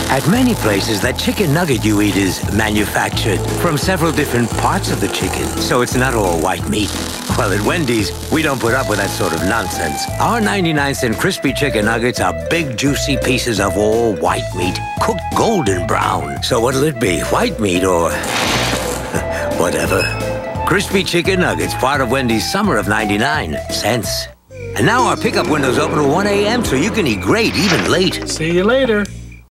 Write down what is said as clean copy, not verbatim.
At many places, that chicken nugget you eat is manufactured from several different parts of the chicken, so it's not all white meat. Well, at Wendy's, we don't put up with that sort of nonsense. Our 99-cent crispy chicken nuggets are big, juicy pieces of all white meat, cooked golden brown. So what'll it be, white meat or whatever? Crispy chicken nuggets, part of Wendy's summer of 99 cents. And now our pickup window's open till 1 a.m., so you can eat great even late. See you later.